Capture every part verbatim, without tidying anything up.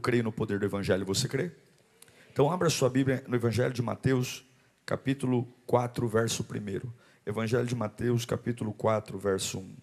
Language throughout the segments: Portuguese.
creio no poder do Evangelho, você crê? Então abra sua Bíblia no Evangelho de Mateus, capítulo quatro, verso um. Evangelho de Mateus, capítulo quatro, verso um.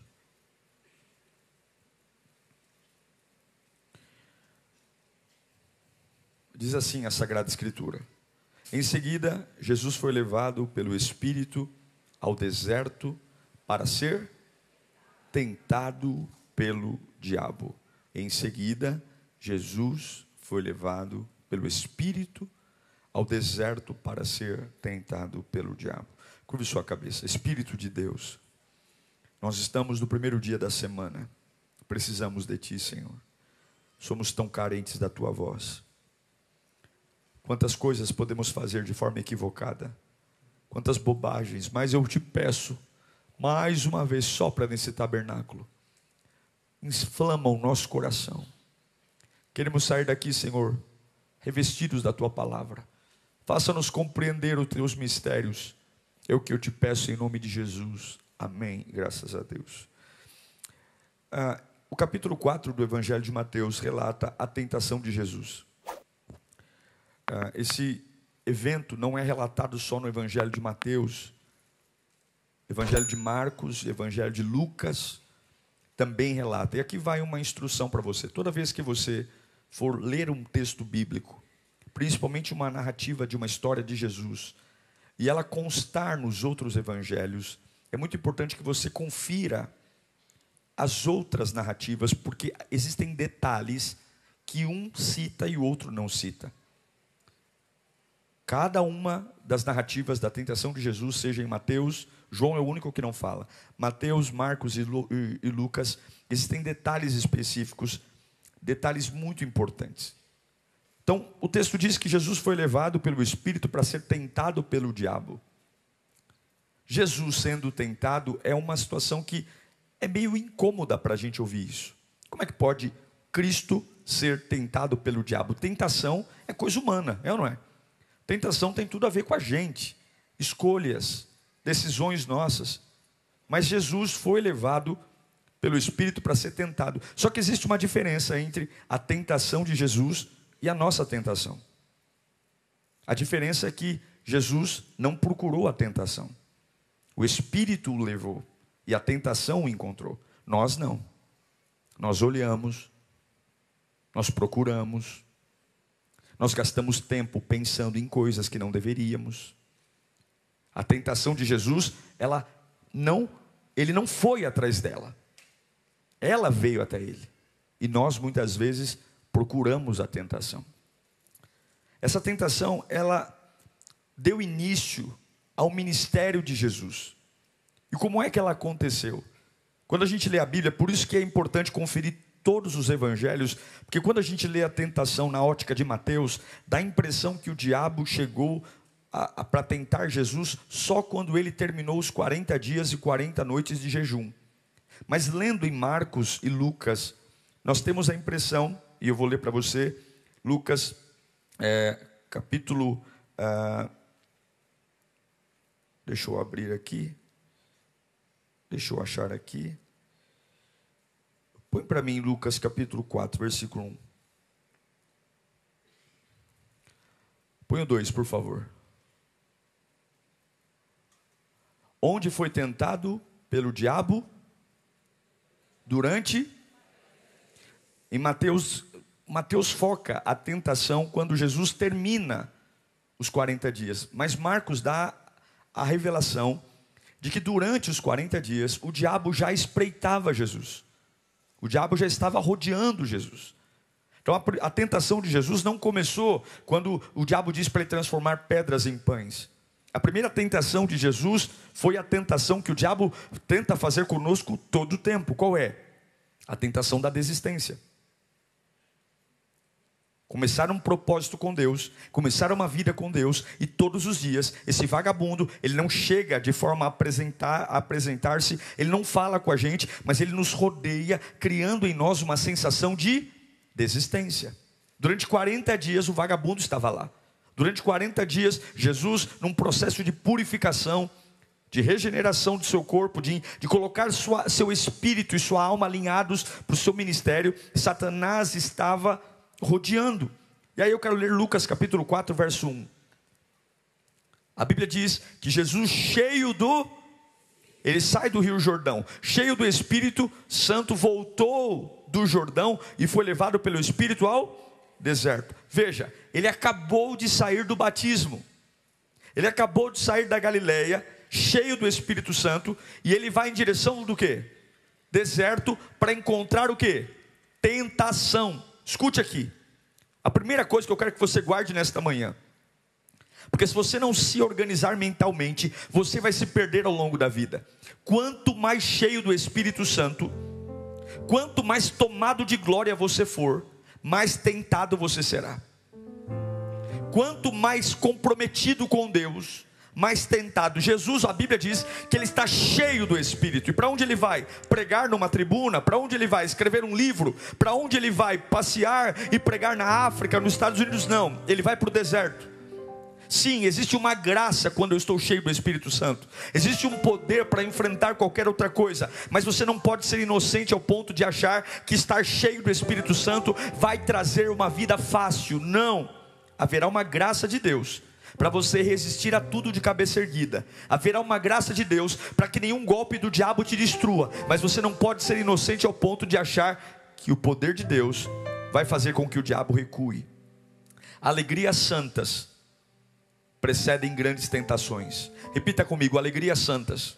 Diz assim a Sagrada Escritura: em seguida, Jesus foi levado pelo Espírito ao deserto para ser tentado pelo diabo. Em seguida, Jesus foi levado pelo Espírito ao deserto para ser tentado pelo diabo. Curve sua cabeça. Espírito de Deus, nós estamos no primeiro dia da semana. Precisamos de Ti, Senhor. Somos tão carentes da Tua voz. Quantas coisas podemos fazer de forma equivocada, quantas bobagens, mas eu te peço, mais uma vez, sopra nesse tabernáculo, inflama o nosso coração. Queremos sair daqui, Senhor, revestidos da Tua palavra. Faça-nos compreender os Teus mistérios, é o que eu te peço em nome de Jesus, amém, graças a Deus. Ah, o capítulo quatro do Evangelho de Mateus relata a tentação de Jesus. Esse evento não é relatado só no Evangelho de Mateus, Evangelho de Marcos, Evangelho de Lucas também relata. E aqui vai uma instrução para você. Toda vez que você for ler um texto bíblico, principalmente uma narrativa de uma história de Jesus, e ela constar nos outros evangelhos, é muito importante que você confira as outras narrativas, porque existem detalhes que um cita e o outro não cita. Cada uma das narrativas da tentação de Jesus, seja em Mateus, João é o único que não fala. Mateus, Marcos e, Lu, e, e Lucas, existem detalhes específicos, detalhes muito importantes. Então, o texto diz que Jesus foi levado pelo Espírito para ser tentado pelo diabo. Jesus sendo tentado é uma situação que é meio incômoda para a gente ouvir isso. Como é que pode Cristo ser tentado pelo diabo? Tentação é coisa humana, é ou não é? Tentação tem tudo a ver com a gente, escolhas, decisões nossas. Mas Jesus foi levado pelo Espírito para ser tentado. Só que existe uma diferença entre a tentação de Jesus e a nossa tentação. A diferença é que Jesus não procurou a tentação. O Espírito o levou e a tentação o encontrou. Nós não. Nós olhamos, nós procuramos, nós gastamos tempo pensando em coisas que não deveríamos. A tentação de Jesus, ela não, ele não foi atrás dela. Ela veio até ele. E nós muitas vezes procuramos a tentação. Essa tentação, ela deu início ao ministério de Jesus. E como é que ela aconteceu? Quando a gente lê a Bíblia, por isso que é importante conferir todos os evangelhos, porque quando a gente lê a tentação na ótica de Mateus, dá a impressão que o diabo chegou para tentar Jesus só quando ele terminou os quarenta dias e quarenta noites de jejum. Mas lendo em Marcos e Lucas, nós temos a impressão, e eu vou ler para você, Lucas, é, capítulo, ah, deixa eu abrir aqui, deixa eu achar aqui, põe para mim Lucas capítulo quatro, versículo um. Põe o dois, por favor. Onde foi tentado pelo diabo durante... Em Mateus, Mateus foca a tentação quando Jesus termina os quarenta dias. Mas Marcos dá a revelação de que durante os quarenta dias o diabo já espreitava Jesus. O diabo já estava rodeando Jesus. Então a, a tentação de Jesus não começou quando o diabo disse para ele transformar pedras em pães. A primeira tentação de Jesus foi a tentação que o diabo tenta fazer conosco todo o tempo. Qual é? A tentação da desistência. Começaram um propósito com Deus, começaram uma vida com Deus, e todos os dias, esse vagabundo, ele não chega de forma a apresentar, a apresentar-se, ele não fala com a gente, mas ele nos rodeia, criando em nós uma sensação de desistência. Durante quarenta dias o vagabundo estava lá. Durante quarenta dias, Jesus, num processo de purificação, de regeneração do seu corpo, de, de colocar sua, seu espírito e sua alma alinhados para o seu ministério, Satanás estava rodeando. E aí eu quero ler Lucas capítulo quatro, verso um. A Bíblia diz que Jesus, cheio do... Ele sai do rio Jordão, cheio do Espírito Santo, voltou do Jordão e foi levado pelo Espírito ao deserto. Veja, ele acabou de sair do batismo. Ele acabou de sair da Galileia, cheio do Espírito Santo, e ele vai em direção do quê? Deserto, para encontrar o quê? Tentação. Escute aqui. A primeira coisa que eu quero que você guarde nesta manhã, porque se você não se organizar mentalmente, você vai se perder ao longo da vida. Quanto mais cheio do Espírito Santo, quanto mais tomado de glória você for, mais tentado você será. Quanto mais comprometido com Deus, mais tentado. Jesus, a Bíblia diz que ele está cheio do Espírito. E para onde ele vai? Pregar numa tribuna? Para onde ele vai? Escrever um livro? Para onde ele vai? Passear e pregar na África, nos Estados Unidos? Não, ele vai para o deserto. Sim, existe uma graça quando eu estou cheio do Espírito Santo. Existe um poder para enfrentar qualquer outra coisa. Mas você não pode ser inocente ao ponto de achar que estar cheio do Espírito Santo vai trazer uma vida fácil. Não, haverá uma graça de Deus para você resistir a tudo de cabeça erguida. Haverá uma graça de Deus para que nenhum golpe do diabo te destrua. Mas você não pode ser inocente ao ponto de achar que o poder de Deus vai fazer com que o diabo recue. Alegrias santas precedem grandes tentações. Repita comigo: alegrias santas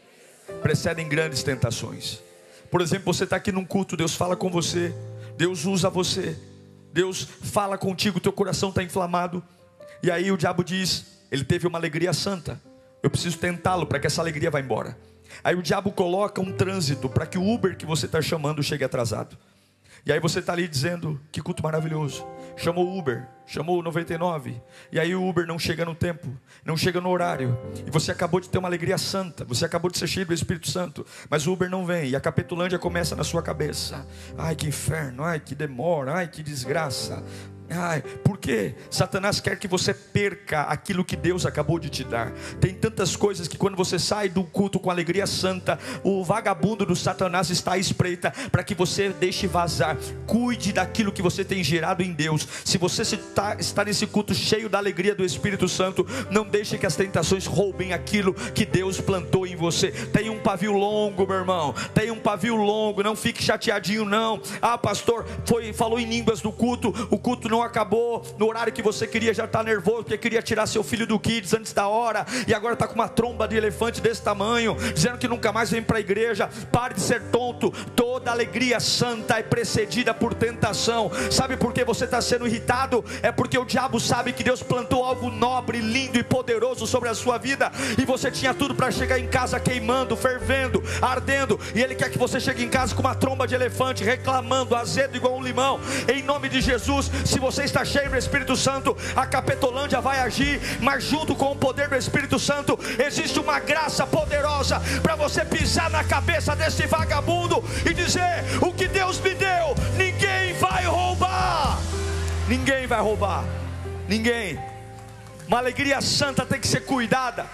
precedem grandes tentações. Por exemplo, você está aqui num culto, Deus fala com você, Deus usa você, Deus fala contigo, teu coração está inflamado. E aí o diabo diz, ele teve uma alegria santa, eu preciso tentá-lo para que essa alegria vá embora. Aí o diabo coloca um trânsito para que o Uber que você está chamando chegue atrasado. E aí você está ali dizendo, que culto maravilhoso. Chamou o Uber, chamou o noventa e nove. E aí o Uber não chega no tempo, não chega no horário. E você acabou de ter uma alegria santa, você acabou de ser cheio do Espírito Santo, mas o Uber não vem. E a Capetulândia começa na sua cabeça. Ai, que inferno, ai, que demora, ai, que desgraça. Ai, por quê? Satanás quer que você perca aquilo que Deus acabou de te dar. Tem tantas coisas que quando você sai do culto com alegria santa, o vagabundo do Satanás está à espreita para que você deixe vazar. Cuide daquilo que você tem gerado em Deus. Se você está, está nesse culto cheio da alegria do Espírito Santo, não deixe que as tentações roubem aquilo que Deus plantou em você. Tem um pavio longo, meu irmão, tem um pavio longo, não fique chateadinho não. Ah, pastor, foi, falou em línguas no culto, o culto não acabou no horário que você queria, já está nervoso porque queria tirar seu filho do kids antes da hora, e agora está com uma tromba de elefante desse tamanho, dizendo que nunca mais vem para a igreja. Pare de ser tonto. Toda alegria santa é precedida por tentação. Sabe por que você está sendo irritado? É porque o diabo sabe que Deus plantou algo nobre, lindo e poderoso sobre a sua vida, e você tinha tudo para chegar em casa queimando, fervendo, ardendo, e ele quer que você chegue em casa com uma tromba de elefante, reclamando, azedo igual um limão. Em nome de Jesus, se você está cheio do Espírito Santo, a Capetolândia vai agir, mas junto com o poder do Espírito Santo existe uma graça poderosa para você pisar na cabeça desse vagabundo e dizer: o que Deus me deu, ninguém vai roubar. Ninguém vai roubar. Ninguém. Uma alegria santa tem que ser cuidada.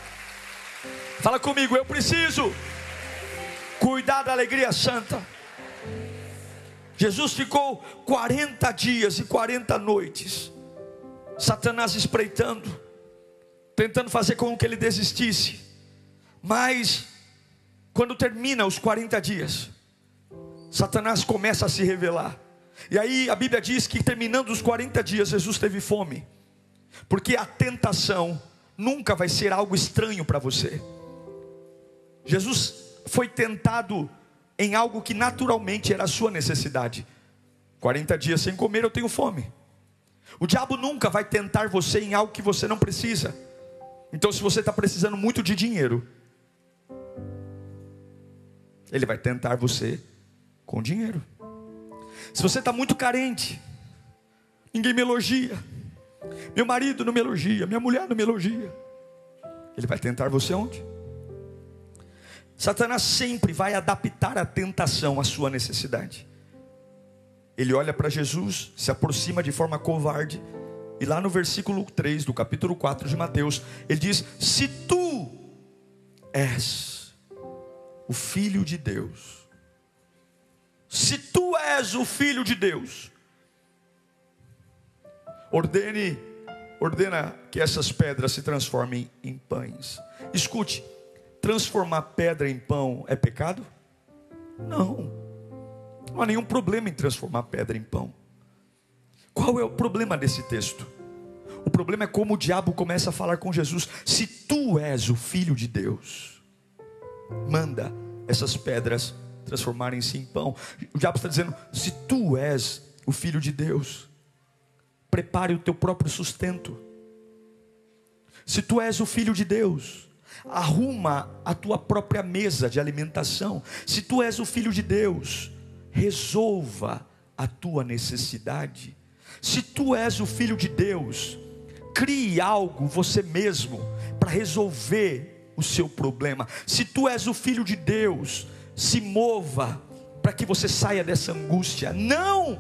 Fala comigo: eu preciso cuidar da alegria santa. Jesus ficou quarenta dias e quarenta noites, Satanás espreitando, tentando fazer com que ele desistisse. Mas quando termina os quarenta dias, Satanás começa a se revelar. E aí a Bíblia diz que terminando os quarenta dias, Jesus teve fome. Porque a tentação nunca vai ser algo estranho para você. Jesus foi tentado em algo que naturalmente era a sua necessidade. quarenta dias sem comer, eu tenho fome. O diabo nunca vai tentar você em algo que você não precisa. Então se você está precisando muito de dinheiro, ele vai tentar você com dinheiro. Se você está muito carente, ninguém me elogia, meu marido não me elogia, minha mulher não me elogia, ele vai tentar você onde? Satanás sempre vai adaptar a tentação à sua necessidade. Ele olha para Jesus, se aproxima de forma covarde, e lá no versículo três do capítulo quatro de Mateus, ele diz: se tu és o Filho de Deus, se tu és o Filho de Deus, Ordene, ordena que essas pedras se transformem em pães. Escute, transformar pedra em pão é pecado? Não. Não há nenhum problema em transformar pedra em pão. Qual é o problema desse texto? O problema é como o diabo começa a falar com Jesus. Se tu és o Filho de Deus, manda essas pedras transformarem-se em pão. O diabo está dizendo, se tu és o Filho de Deus, prepare o teu próprio sustento. Se tu és o Filho de Deus, arruma a tua própria mesa de alimentação. Se tu és o Filho de Deus, resolva a tua necessidade. Se tu és o Filho de Deus, crie algo você mesmo para resolver o seu problema. Se tu és o Filho de Deus, se mova para que você saia dessa angústia. Não,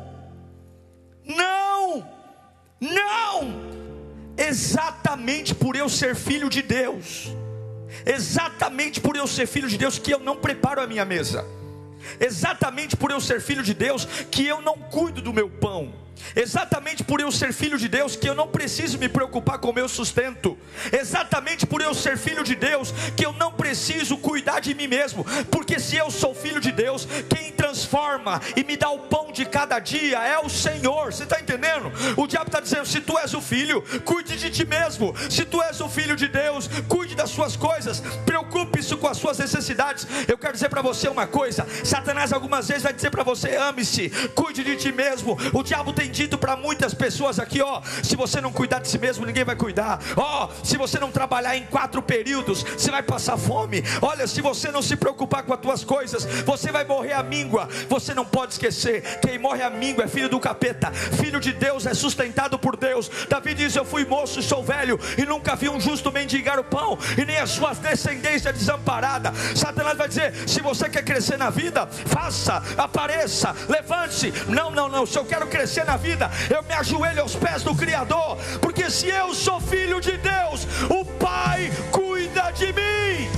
não, não. Exatamente por eu ser filho de Deus, exatamente por eu ser filho de Deus, que eu não preparo a minha mesa. Exatamente por eu ser filho de Deus, que eu não cuido do meu pão. Exatamente por eu ser filho de Deus, que eu não preciso me preocupar com o meu sustento. Exatamente por eu ser filho de Deus, que eu não preciso cuidar de mim mesmo. Porque se eu sou filho de Deus, quem transforma e me dá o pão de cada dia é o Senhor. Você está entendendo? O diabo está dizendo, se tu és o filho, cuide de ti mesmo. Se tu és o filho de Deus, cuide das suas coisas, preocupe-se com as suas necessidades. Eu quero dizer para você uma coisa, Satanás algumas vezes vai dizer para você, ame-se, cuide de ti mesmo. O diabo tem dito para muitas pessoas aqui, ó, se você não cuidar de si mesmo, ninguém vai cuidar. Ó, se você não trabalhar em quatro períodos, você vai passar fome. Olha, se você não se preocupar com as tuas coisas, você vai morrer à míngua. Você não pode esquecer, quem morre à míngua é filho do capeta. Filho de Deus é sustentado por Deus. Davi diz, eu fui moço e sou velho, e nunca vi um justo mendigar o pão, e nem as suas descendências desamparada. Satanás vai dizer, se você quer crescer na vida, faça, apareça, levante-se. Não, não, não, se eu quero crescer na vida, eu me ajoelho aos pés do Criador, porque se eu sou filho de Deus, o Pai cuida de mim.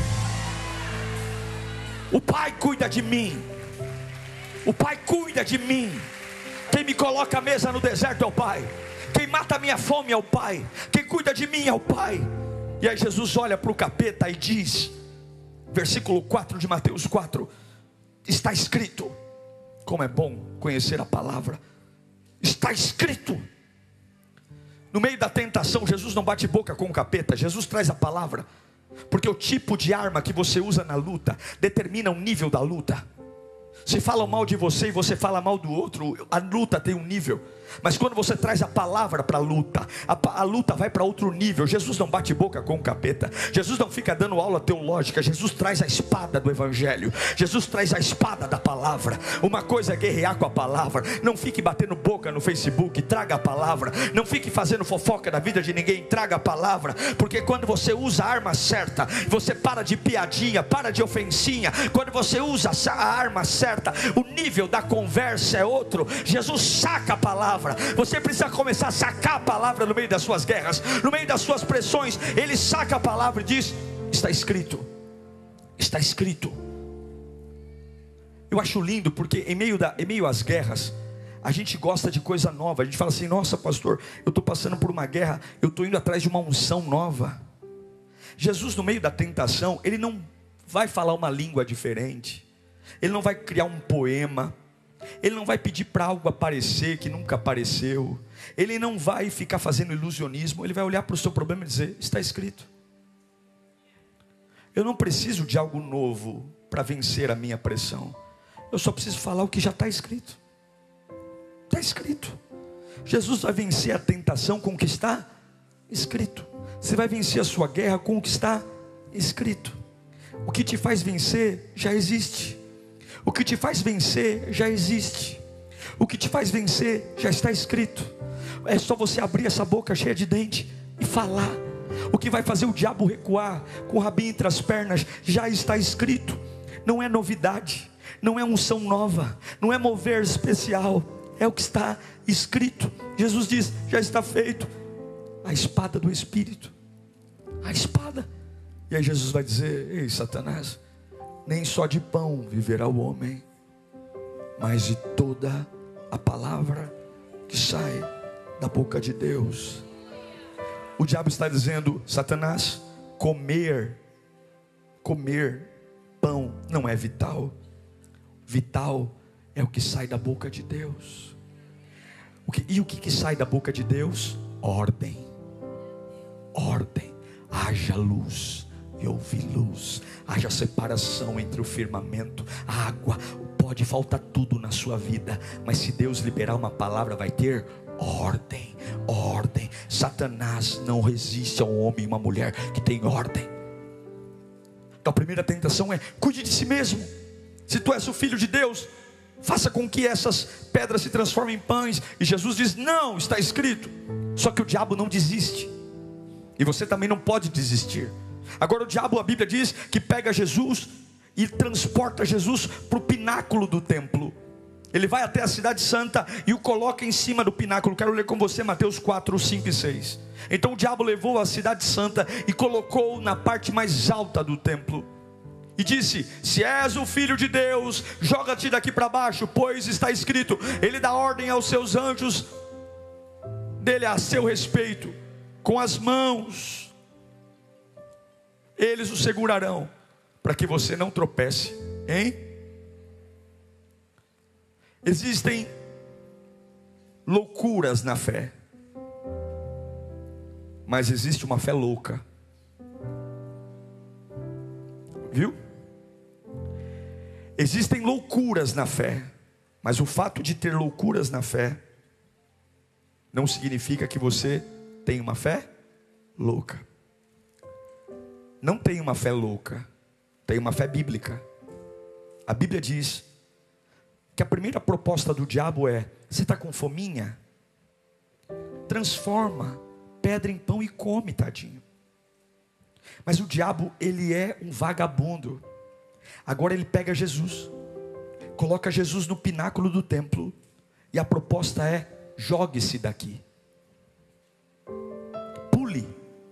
O Pai cuida de mim. O Pai cuida de mim. Quem me coloca a mesa no deserto é o Pai. Quem mata a minha fome é o Pai. Quem cuida de mim é o Pai. E aí Jesus olha para o capeta e diz, versículo quatro de Mateus quatro, está escrito. Como é bom conhecer a palavra. Está escrito. No meio da tentação, Jesus não bate boca com o capeta. Jesus traz a palavra. Porque o tipo de arma que você usa na luta determina o nível da luta. Se falam mal de você e você fala mal do outro, a luta tem um nível. Mas quando você traz a palavra para a luta, a luta vai para outro nível. Jesus não bate boca com o capeta. Jesus não fica dando aula teológica. Jesus traz a espada do evangelho. Jesus traz a espada da palavra. Uma coisa é guerrear com a palavra. Não fique batendo boca no Facebook, traga a palavra. Não fique fazendo fofoca da vida de ninguém, traga a palavra. Porque quando você usa a arma certa, você para de piadinha, para de ofensinha. Quando você usa a arma certa, o nível da conversa é outro. Jesus saca a palavra. Você precisa começar a sacar a palavra no meio das suas guerras, no meio das suas pressões. Ele saca a palavra e diz, está escrito. Está escrito. Eu acho lindo porque em meio, da, em meio às guerras, a gente gosta de coisa nova. A gente fala assim, nossa pastor, eu estou passando por uma guerra, eu estou indo atrás de uma unção nova. Jesus, no meio da tentação, ele não vai falar uma língua diferente. Ele não vai criar um poema. Ele não vai pedir para algo aparecer que nunca apareceu. Ele não vai ficar fazendo ilusionismo. Ele vai olhar para o seu problema e dizer, está escrito. Eu não preciso de algo novo para vencer a minha pressão. Eu só preciso falar o que já está escrito. Está escrito. Jesus vai vencer a tentação com o que está escrito. Você vai vencer a sua guerra com o que está escrito. O que te faz vencer já existe. O que te faz vencer já existe. O que te faz vencer já está escrito. É só você abrir essa boca cheia de dente e falar. O que vai fazer o diabo recuar com o rabinho entre as pernas já está escrito. Não é novidade, não é unção nova, não é mover especial, é o que está escrito. Jesus diz, já está feito. A espada do Espírito, a espada. E aí Jesus vai dizer, ei Satanás, nem só de pão viverá o homem, mas de toda a palavra que sai da boca de Deus. O diabo está dizendo: Satanás, comer, comer pão não é vital. Vital é o que sai da boca de Deus. O que, e o que, que sai da boca de Deus? Ordem. Ordem. Haja luz e houve luz. Haja separação entre o firmamento, a água. Pode faltar tudo na sua vida, mas se Deus liberar uma palavra, vai ter ordem. Ordem. Satanás não resiste a um homem e uma mulher que tem ordem. Então a primeira tentação é: cuide de si mesmo. Se tu és o filho de Deus, faça com que essas pedras se transformem em pães. E Jesus diz: não, está escrito. Só que o diabo não desiste, e você também não pode desistir. Agora o diabo, a Bíblia diz que pega Jesus e transporta Jesus para o pináculo do templo. Ele vai até a cidade santa e o coloca em cima do pináculo. Quero ler com você Mateus quatro, cinco e seis. Então o diabo levou a cidade santa e colocou na parte mais alta do templo. E disse: se és o filho de Deus, joga-te daqui para baixo, pois está escrito: ele dá ordem aos seus anjos dele a seu respeito, com as mãos eles o segurarão, para que você não tropece, hein? Existem loucuras na fé, mas existe uma fé louca. Viu? Existem loucuras na fé, mas o fato de ter loucuras na fé não significa que você tem uma fé louca. Não tem uma fé louca, tem uma fé bíblica. A Bíblia diz que a primeira proposta do diabo é: você está com fominha? Transforma pedra em pão e come, tadinho. Mas o diabo, ele é um vagabundo. Agora ele pega Jesus, coloca Jesus no pináculo do templo, e a proposta é: jogue-se daqui, pule.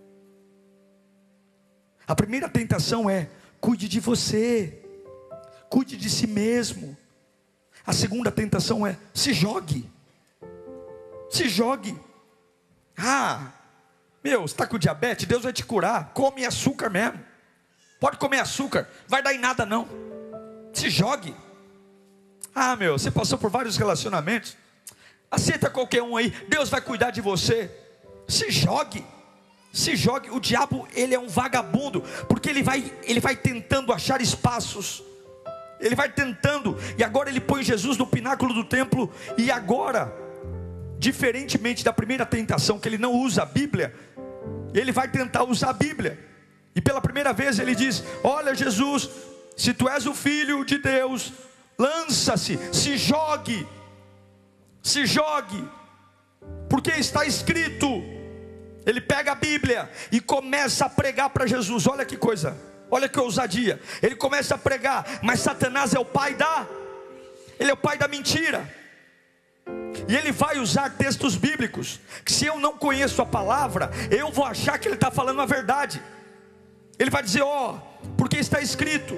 A primeira tentação é: cuide de você, cuide de si mesmo. A segunda tentação é: se jogue, se jogue. Ah, meu, você está com diabetes? Deus vai te curar. Come açúcar mesmo, pode comer açúcar, vai dar em nada não. Se jogue. Ah, meu, você passou por vários relacionamentos, aceita qualquer um aí, Deus vai cuidar de você. Se jogue, se jogue. O diabo, ele é um vagabundo, porque ele vai, ele vai tentando achar espaços, ele vai tentando, e agora ele põe Jesus no pináculo do templo. E agora, diferentemente da primeira tentação, que ele não usa a Bíblia, ele vai tentar usar a Bíblia. E pela primeira vez ele diz: olha, Jesus, se tu és o filho de Deus, lança-se, se jogue, se jogue, porque está escrito. Ele pega a Bíblia e começa a pregar para Jesus. Olha que coisa, olha que ousadia. Ele começa a pregar, mas Satanás é o pai da, ele é o pai da mentira. E ele vai usar textos bíblicos, que se eu não conheço a palavra, eu vou achar que ele está falando a verdade. Ele vai dizer: ó, oh, porque está escrito.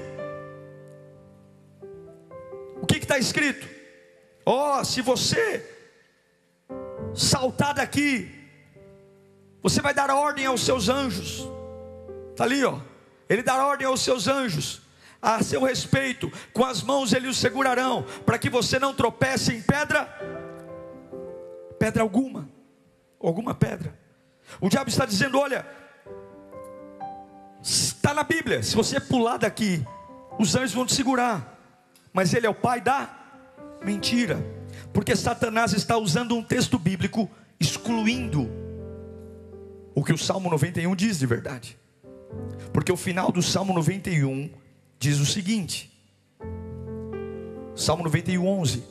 O que está escrito? Ó, oh, se você saltar daqui, você vai dar ordem aos seus anjos. Está ali, ó. Ele dá ordem aos seus anjos a seu respeito, com as mãos eles o segurarão, para que você não tropece em pedra, pedra alguma, alguma pedra. O diabo está dizendo: olha, está na Bíblia, se você pular daqui, os anjos vão te segurar. Mas ele é o pai da mentira, porque Satanás está usando um texto bíblico, excluindo o que o Salmo noventa e um diz de verdade. Porque o final do Salmo noventa e um diz o seguinte, Salmo noventa e um, onze: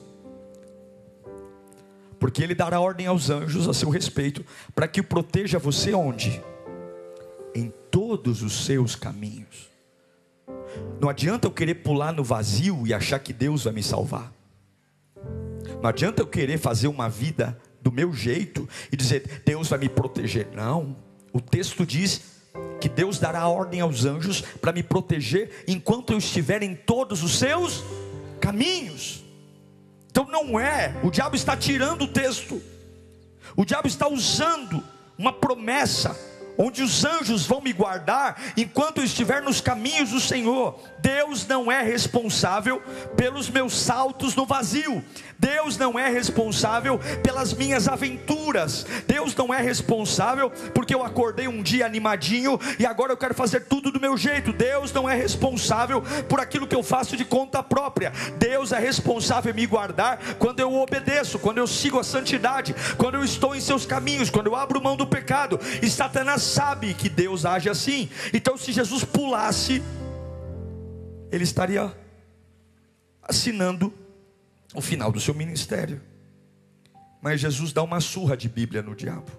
porque ele dará ordem aos anjos a seu respeito, para que o proteja você onde? Em todos os seus caminhos. Não adianta eu querer pular no vazio e achar que Deus vai me salvar. Não adianta eu querer fazer uma vida do meu jeito e dizer: Deus vai me proteger. Não, o texto diz que Deus dará ordem aos anjos para me proteger enquanto eu estiver em todos os seus caminhos. Então não é, o diabo está tirando o texto. O diabo está usando uma promessa, onde os anjos vão me guardar enquanto eu estiver nos caminhos do Senhor. Deus não é responsável pelos meus saltos no vazio. Deus não é responsável pelas minhas aventuras. Deus não é responsável porque eu acordei um dia animadinho e agora eu quero fazer tudo do meu jeito. Deus não é responsável por aquilo que eu faço de conta própria. Deus é responsável em me guardar quando eu obedeço, quando eu sigo a santidade, quando eu estou em seus caminhos, quando eu abro mão do pecado. E Satanás sabe que Deus age assim. Então, se Jesus pulasse, ele estaria assinando o final do seu ministério. Mas Jesus dá uma surra de Bíblia no diabo.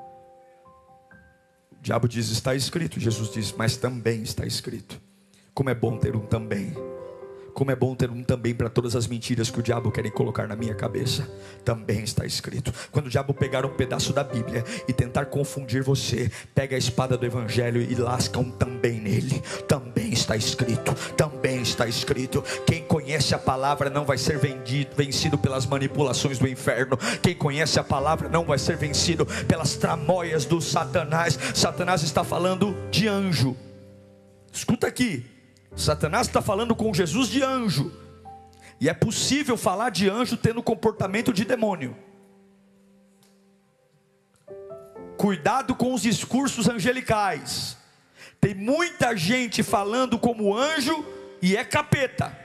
O diabo diz: está escrito. Jesus diz: mas também está escrito. Como é bom ter um também. Como é bom ter um também para todas as mentiras que o diabo quer colocar na minha cabeça. Também está escrito. Quando o diabo pegar um pedaço da Bíblia e tentar confundir você, pega a espada do Evangelho e lasca um também nele. Também está escrito. Também está escrito. Quem conhece a palavra não vai ser vendido, vencido pelas manipulações do inferno. Quem conhece a palavra não vai ser vencido pelas tramóias do Satanás. Satanás está falando de anjo. Escuta aqui. Satanás está falando com Jesus de anjo. E é possível falar de anjo tendo comportamento de demônio. Cuidado com os discursos angelicais. Tem muita gente falando como anjo e é capeta.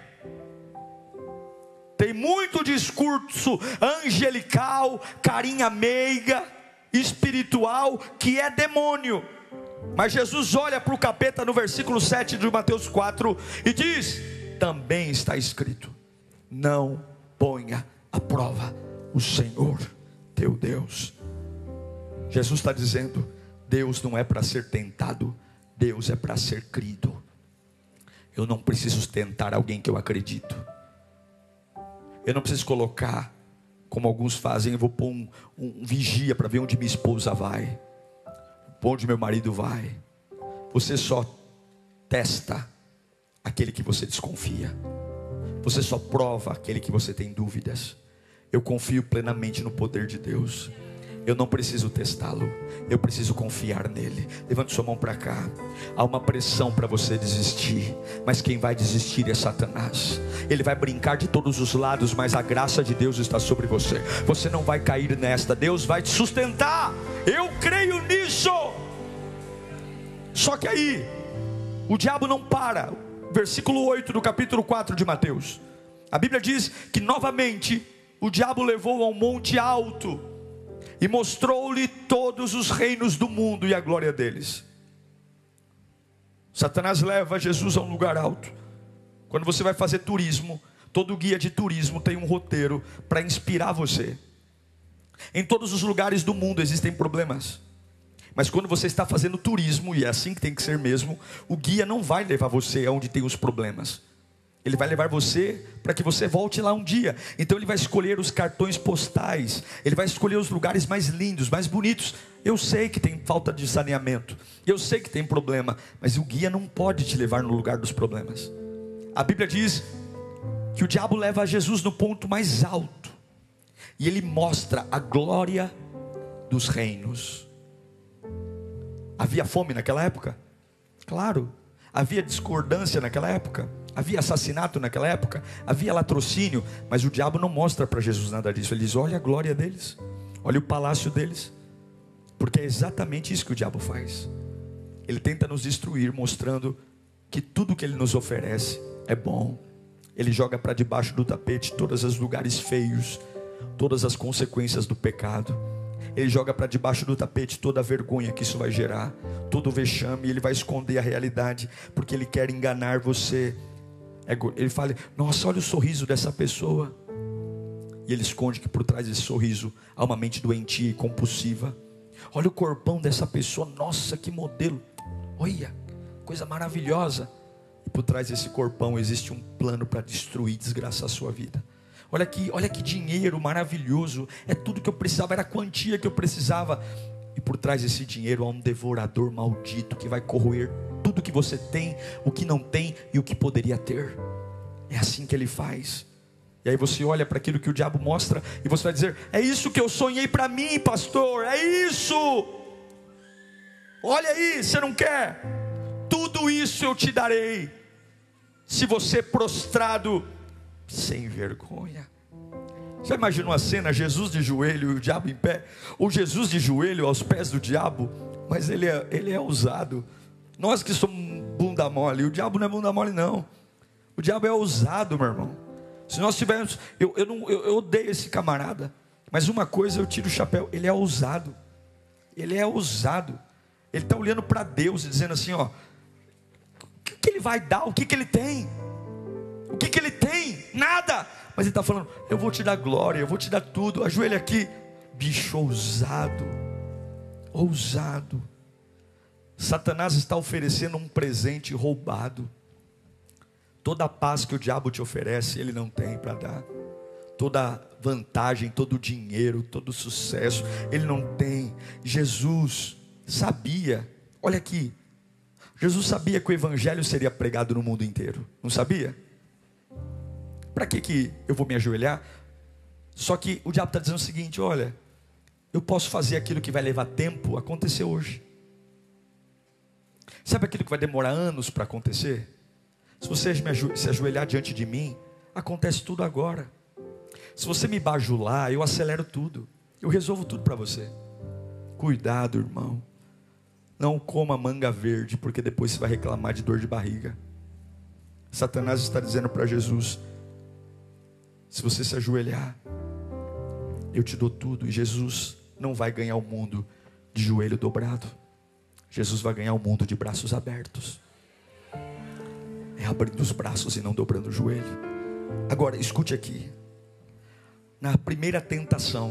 Tem muito discurso angelical, carinha meiga, espiritual, que é demônio. Mas Jesus olha para o capeta no versículo sete de Mateus quatro e diz: também está escrito: não ponha à prova o Senhor teu Deus. Jesus está dizendo: Deus não é para ser tentado, Deus é para ser crido. Eu não preciso tentar alguém que eu acredito. Eu não preciso colocar, como alguns fazem, eu vou pôr um, um vigia para ver onde minha esposa vai, onde meu marido vai. Você só testa aquele que você desconfia. Você só prova aquele que você tem dúvidas. Eu confio plenamente no poder de Deus. Eu não preciso testá-lo, eu preciso confiar nele. Levante sua mão para cá. Há uma pressão para você desistir, mas quem vai desistir é Satanás. Ele vai brincar de todos os lados, mas a graça de Deus está sobre você. Você não vai cair nesta, Deus vai te sustentar. Eu creio nisso. Só que aí o diabo não para. Versículo oito do capítulo quatro de Mateus. A Bíblia diz que novamente o diabo levou a um monte alto e mostrou-lhe todos os reinos do mundo e a glória deles. Satanás leva Jesus a um lugar alto. Quando você vai fazer turismo, todo guia de turismo tem um roteiro para inspirar você. Em todos os lugares do mundo existem problemas, mas quando você está fazendo turismo, e é assim que tem que ser mesmo, o guia não vai levar você aonde tem os problemas. Ele vai levar você para que você volte lá um dia. Então ele vai escolher os cartões postais, ele vai escolher os lugares mais lindos, mais bonitos. Eu sei que tem falta de saneamento, eu sei que tem problema, mas o guia não pode te levar no lugar dos problemas. A Bíblia diz que o diabo leva Jesus no ponto mais alto, e ele mostra a glória dos reinos. Havia fome naquela época? Claro. Havia discordância naquela época? Havia assassinato naquela época? Havia latrocínio? Mas o diabo não mostra para Jesus nada disso. Ele diz: olha a glória deles, olha o palácio deles. Porque é exatamente isso que o diabo faz. Ele tenta nos destruir, mostrando que tudo que ele nos oferece é bom. Ele joga para debaixo do tapete todos os lugares feios, todas as consequências do pecado. Ele joga para debaixo do tapete toda a vergonha que isso vai gerar, todo o vexame. Ele vai esconder a realidade, porque ele quer enganar você. Ele fala: nossa, olha o sorriso dessa pessoa. E ele esconde que por trás desse sorriso há uma mente doentia e compulsiva. Olha o corpão dessa pessoa, nossa, que modelo, olha, coisa maravilhosa. E por trás desse corpão existe um plano para destruir e desgraçar a sua vida. Olha aqui, olha que dinheiro maravilhoso, é tudo que eu precisava, era a quantia que eu precisava. E por trás desse dinheiro há um devorador maldito que vai corroer tudo que você tem, o que não tem e o que poderia ter. É assim que ele faz. E aí você olha para aquilo que o diabo mostra e você vai dizer: é isso que eu sonhei para mim, pastor, é isso. Olha aí, você não quer? Tudo isso eu te darei, se você prostrado, sem vergonha. Já imaginou a cena? Jesus de joelho e o diabo em pé, ou Jesus de joelho aos pés do diabo? Mas ele é, ele é ousado. Nós que somos bunda mole, o diabo não é bunda mole não. O diabo é ousado, meu irmão. Se nós tivermos, eu, eu, não, eu, eu odeio esse camarada, mas uma coisa eu tiro o chapéu: ele é ousado. Ele é ousado. Ele está olhando para Deus e dizendo assim: ó, o que, que ele vai dar? O que, que ele tem? O que, que ele tem? Nada. Mas ele está falando: eu vou te dar glória, eu vou te dar tudo. Ajoelha aqui. Bicho ousado. Ousado. Satanás está oferecendo um presente roubado. Toda a paz que o diabo te oferece, ele não tem para dar. Toda vantagem, todo o dinheiro, todo o sucesso, ele não tem. Jesus sabia, olha aqui, Jesus sabia que o evangelho seria pregado no mundo inteiro, não sabia? Para que que eu vou me ajoelhar? Só que o diabo está dizendo o seguinte: olha, eu posso fazer aquilo que vai levar tempo acontecer hoje. Sabe aquilo que vai demorar anos para acontecer? Se você se ajoelhar diante de mim, acontece tudo agora. Se você me bajular, eu acelero tudo, eu resolvo tudo para você. Cuidado, irmão, não coma manga verde, porque depois você vai reclamar de dor de barriga. Satanás está dizendo para Jesus: se você se ajoelhar, eu te dou tudo. E Jesus não vai ganhar o mundo de joelho dobrado. Jesus vai ganhar o mundo de braços abertos. É abrindo os braços e não dobrando o joelho. Agora, escute aqui. Na primeira tentação,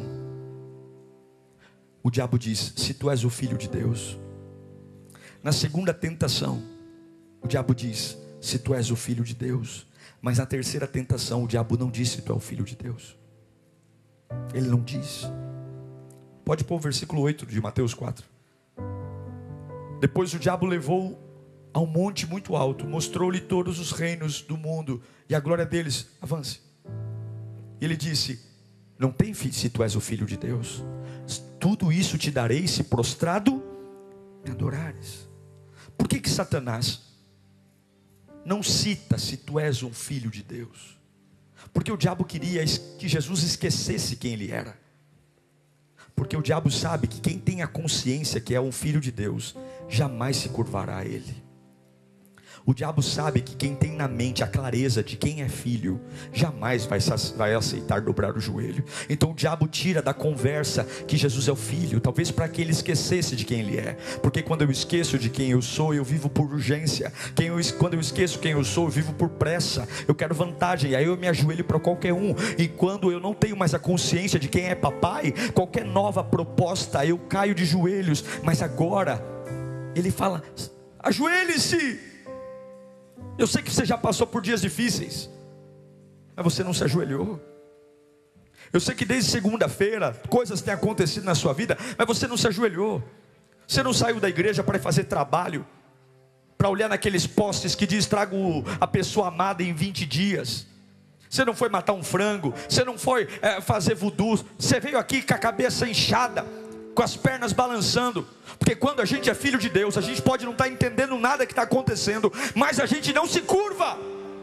o diabo diz: se tu és o filho de Deus. Na segunda tentação, o diabo diz: se tu és o filho de Deus. Mas na terceira tentação, o diabo não disse: tu és o filho de Deus. Ele não diz. Pode pôr o versículo oito de Mateus quatro. Depois o diabo levou a um monte muito alto, mostrou-lhe todos os reinos do mundo e a glória deles. Avance. E ele disse: não tem filho, se tu és o filho de Deus, tudo isso te darei se prostrado me adorares. Por que que Satanás não cita se tu és um filho de Deus? Porque o diabo queria que Jesus esquecesse quem ele era. Porque o diabo sabe que quem tem a consciência que é um filho de Deus jamais se curvará a ele. O diabo sabe que quem tem na mente a clareza de quem é filho jamais vai, vai aceitar dobrar o joelho. Então o diabo tira da conversa que Jesus é o filho, talvez para que ele esquecesse de quem ele é. Porque quando eu esqueço de quem eu sou, eu vivo por urgência. Quem eu, quando eu esqueço quem eu sou, eu vivo por pressa. Eu quero vantagem, aí eu me ajoelho para qualquer um. E quando eu não tenho mais a consciência de quem é papai, qualquer nova proposta, eu caio de joelhos. Mas agora ele fala: ajoelhe-se. Eu sei que você já passou por dias difíceis, mas você não se ajoelhou. Eu sei que desde segunda-feira coisas têm acontecido na sua vida, mas você não se ajoelhou. Você não saiu da igreja para fazer trabalho, para olhar naqueles postes que diz: trago a pessoa amada em vinte dias. Você não foi matar um frango, você não foi é, fazer voodoo. Você veio aqui com a cabeça inchada, com as pernas balançando. Porque quando a gente é filho de Deus, a gente pode não estar entendendo nada que está acontecendo, mas a gente não se curva.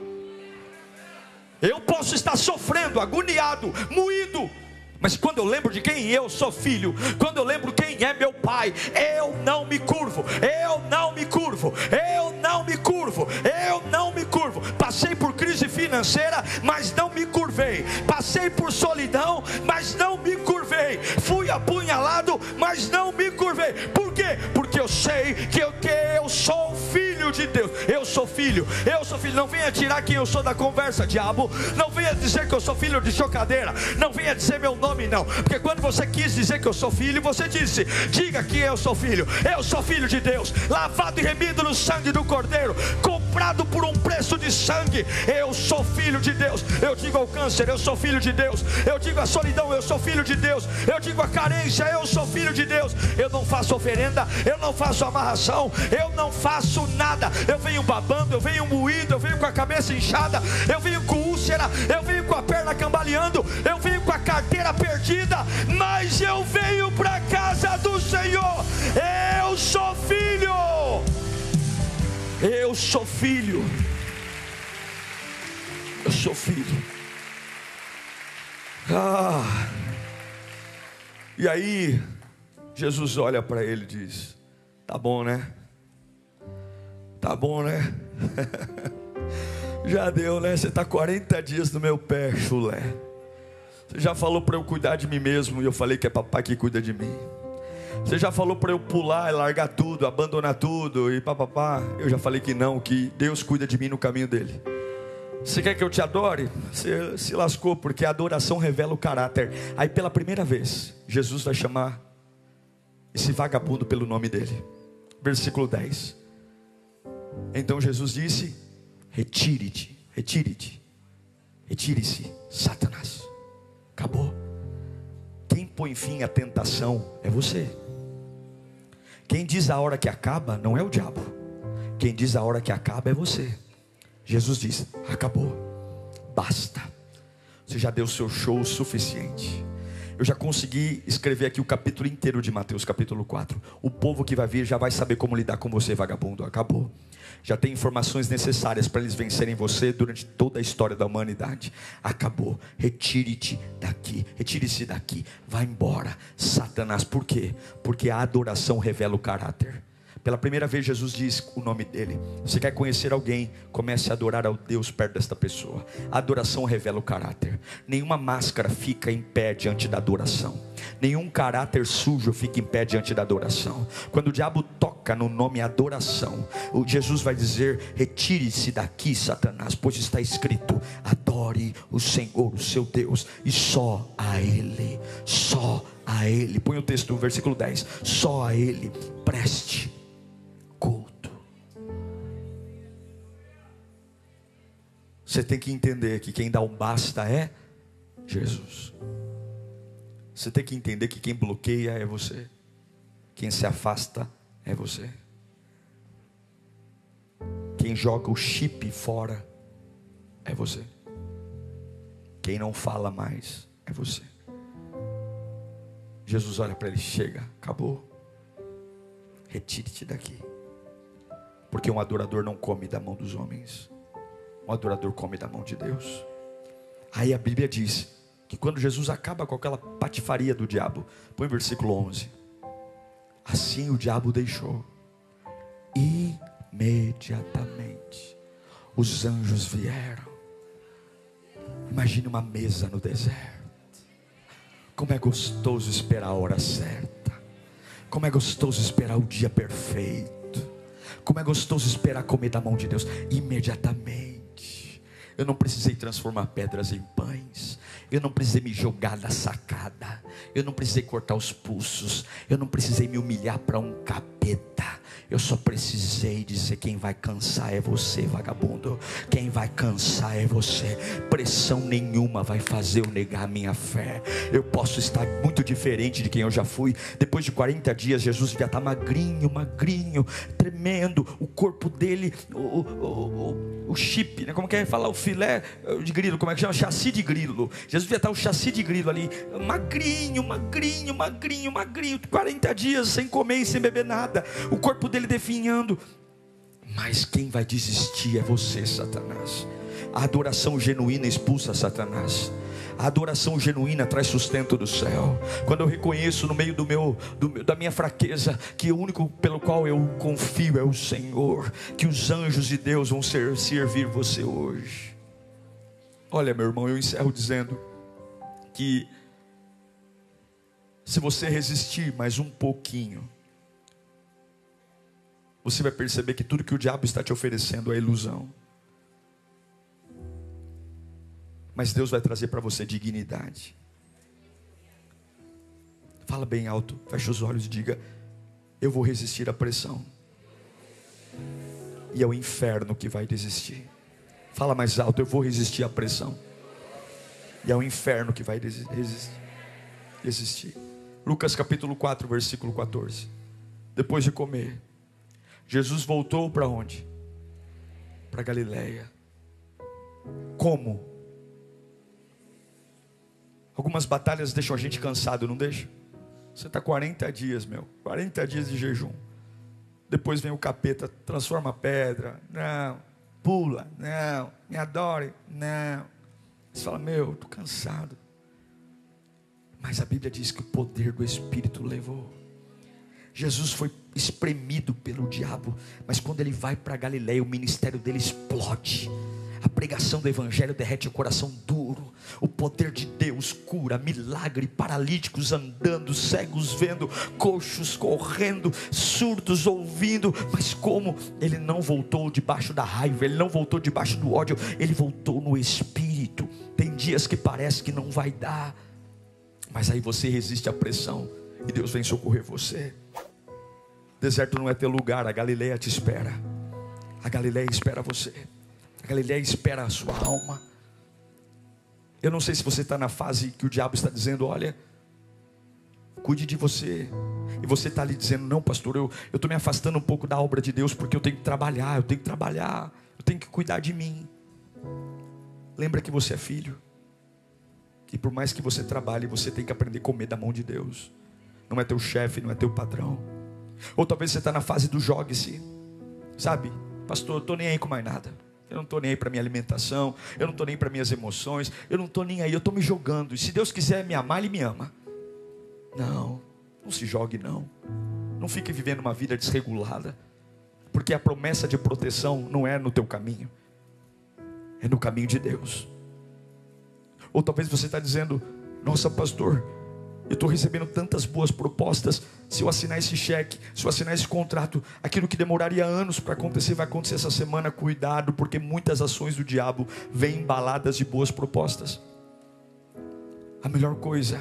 Eu posso estar sofrendo, agoniado, moído, mas quando eu lembro de quem eu sou filho, quando eu lembro quem é meu pai, eu não me curvo, eu não me curvo, eu não me curvo, eu não me curvo. Passei por crise financeira, mas não me curvei. Passei por solidão, mas não me curvei. Fui apunhalado, mas não me curvei. Por quê? Porque eu sei que eu, que eu sou filho de Deus. Eu sou filho, eu sou filho. Não venha tirar quem eu sou da conversa, diabo. Não venha dizer que eu sou filho de chocadeira. Não venha dizer meu nome, não. Porque quando você quis dizer que eu sou filho, você disse: diga que eu sou filho. Eu sou filho de Deus, lavado e remido no sangue do Cordeiro, comprado comprado por um preço de sangue. Eu sou filho de Deus. Eu digo ao câncer, eu sou filho de Deus. Eu digo à solidão, eu sou filho de Deus. Eu digo à carência, eu sou filho de Deus. Eu não faço oferenda, eu não faço amarração, eu não faço nada. Eu venho babando, eu venho moído, eu venho com a cabeça inchada, eu venho com úlcera, eu venho com a perna cambaleando, eu venho com a carteira perdida, mas eu venho para a casa do Senhor. Eu sou filho. Eu sou filho. Eu sou filho. Ah. E aí Jesus olha para ele e diz: tá bom, né? Tá bom, né? Já deu, né? Você está quarenta dias no meu pé, chulé. Você já falou para eu cuidar de mim mesmo, e eu falei que é papai que cuida de mim. Você já falou para eu pular e largar tudo, abandonar tudo e papapá. Eu já falei que não, que Deus cuida de mim no caminho dele. Você quer que eu te adore? Você se lascou, porque a adoração revela o caráter. Aí pela primeira vez, Jesus vai chamar esse vagabundo pelo nome dele. Versículo dez. Então Jesus disse: retire-te, retire-te, retire-se, Satanás. Acabou. Quem põe fim à tentação é você. Quem diz a hora que acaba não é o diabo. Quem diz a hora que acaba é você. Jesus diz: acabou, basta. Você já deu seu show o suficiente. Eu já consegui escrever aqui o capítulo inteiro de Mateus, capítulo quatro. O povo que vai vir já vai saber como lidar com você, vagabundo. Acabou. Já tem informações necessárias para eles vencerem você durante toda a história da humanidade. Acabou. Retire-te daqui. Retire-se daqui. Vá embora, Satanás. Por quê? Porque a adoração revela o caráter. Pela primeira vez Jesus diz o nome dele. Você quer conhecer alguém? Comece a adorar ao Deus perto desta pessoa. A adoração revela o caráter. Nenhuma máscara fica em pé diante da adoração. Nenhum caráter sujo fica em pé diante da adoração. Quando o diabo toca no nome adoração, o Jesus vai dizer: retire-se daqui, Satanás, pois está escrito: adore o Senhor, o seu Deus, e só a Ele, só a Ele. Põe o texto no versículo dez. Só a Ele preste culto. Você tem que entender que quem dá um basta é Jesus. Você tem que entender que quem bloqueia é você. Quem se afasta é você. Quem joga o chip fora é você. Quem não fala mais é você. Jesus olha para ele: chega, acabou. Retire-te daqui. Porque um adorador não come da mão dos homens. Um adorador come da mão de Deus. Aí a Bíblia diz que quando Jesus acaba com aquela patifaria do diabo, põe o versículo onze. Assim o diabo deixou. Imediatamente os anjos vieram. Imagine uma mesa no deserto. Como é gostoso esperar a hora certa. Como é gostoso esperar o dia perfeito. Como é gostoso esperar comer da mão de Deus. Imediatamente. Eu não precisei transformar pedras em pães. Eu não precisei me jogar da sacada. Eu não precisei cortar os pulsos. Eu não precisei me humilhar para um capeta. Eu só precisei dizer: quem vai cansar é você, vagabundo. Quem vai cansar é você. Pressão nenhuma vai fazer eu negar a minha fé. Eu posso estar muito diferente de quem eu já fui. Depois de quarenta dias, Jesus já está magrinho, magrinho, tremendo. O corpo dele, o, o, o, o chip, né? Como que é falar? O filé de grilo, como é que chama? Chassi de grilo. Jesus já está o chassi de grilo ali, magrinho, magrinho, magrinho, magrinho. quarenta dias sem comer e sem beber nada. O corpo dele definhando. Mas quem vai desistir é você, Satanás. A adoração genuína expulsa Satanás. A adoração genuína traz sustento do céu. Quando eu reconheço no meio do meu, do, da minha fraqueza, que o único pelo qual eu confio é o Senhor, que os anjos de Deus vão ser, servir você hoje. Olha, meu irmão, eu encerro dizendo que se você resistir mais um pouquinho, você vai perceber que tudo que o diabo está te oferecendo é ilusão. Mas Deus vai trazer para você dignidade. Fala bem alto, fecha os olhos e diga: eu vou resistir à pressão, E é o inferno que vai desistir. Fala mais alto: eu vou resistir à pressão. E é o inferno que vai resistir. Resistir. Lucas capítulo quatro, versículo quatorze. Depois de comer, Jesus voltou para onde? Para Galileia. Como? Algumas batalhas deixam a gente cansado, não deixa? Você está quarenta dias, meu, quarenta dias de jejum. Depois vem o capeta, transforma a pedra. Não, pula, não, me adore, não. Você fala: meu, estou cansado. Mas a Bíblia diz que o poder do Espírito levou. Jesus foi espremido pelo diabo, mas quando ele vai para Galileia, o ministério dele explode. A pregação do evangelho derrete o coração duro. O poder de Deus cura, milagre, paralíticos andando, cegos vendo, coxos correndo, surdos ouvindo. Mas como ele não voltou debaixo da raiva, ele não voltou debaixo do ódio, ele voltou no Espírito. Tem dias que parece que não vai dar, mas aí você resiste à pressão e Deus vem socorrer você. Deserto não é teu lugar, a Galileia te espera. A Galileia espera você. A Galileia espera a sua alma. Eu não sei se você está na fase que o diabo está dizendo: olha, cuide de você. E você está ali dizendo: não, pastor, eu estou me afastando um pouco da obra de Deus, porque eu tenho que trabalhar, eu tenho que trabalhar, eu tenho que cuidar de mim. Lembra que você é filho. E por mais que você trabalhe, você tem que aprender a comer da mão de Deus. Não é teu chefe, não é teu patrão. Ou talvez você está na fase do jogue-se. Sabe, pastor, eu estou nem aí com mais nada. Eu não estou nem aí para minha alimentação. Eu não estou nem para minhas emoções. Eu não estou nem aí, eu estou me jogando. E se Deus quiser me amar, Ele me ama. Não, não se jogue não. Não fique vivendo uma vida desregulada. Porque a promessa de proteção não é no teu caminho. É no caminho de Deus. Ou talvez você está dizendo: nossa, pastor, eu estou recebendo tantas boas propostas. Se eu assinar esse cheque, se eu assinar esse contrato, aquilo que demoraria anos para acontecer, vai acontecer essa semana. Cuidado, porque muitas ações do diabo vêm embaladas de boas propostas. A melhor coisa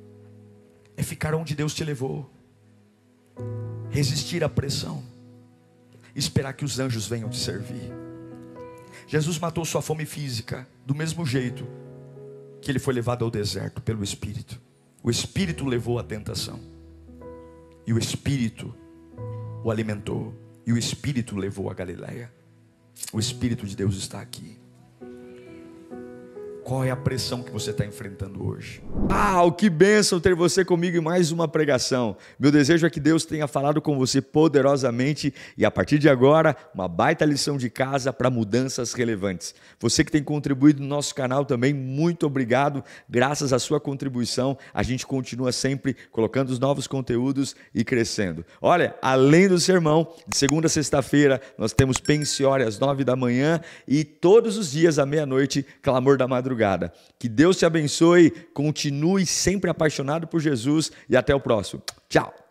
é ficar onde Deus te levou, resistir à pressão, esperar que os anjos venham te servir. Jesus matou sua fome física do mesmo jeito que ele foi levado ao deserto pelo Espírito. O Espírito levou a tentação, e o Espírito o alimentou, e o Espírito levou a Galileia. O Espírito de Deus está aqui. Qual é a pressão que você está enfrentando hoje? Ah, que bênção ter você comigo em mais uma pregação. Meu desejo é que Deus tenha falado com você poderosamente e a partir de agora, uma baita lição de casa para mudanças relevantes. Você que tem contribuído no nosso canal também, muito obrigado. Graças à sua contribuição, a gente continua sempre colocando os novos conteúdos e crescendo. Olha, além do sermão, de segunda a sexta-feira, nós temos Pensiore às nove da manhã e todos os dias à meia-noite, Clamor da Madrugada. Que Deus te abençoe, continue sempre apaixonado por Jesus e até o próximo. Tchau!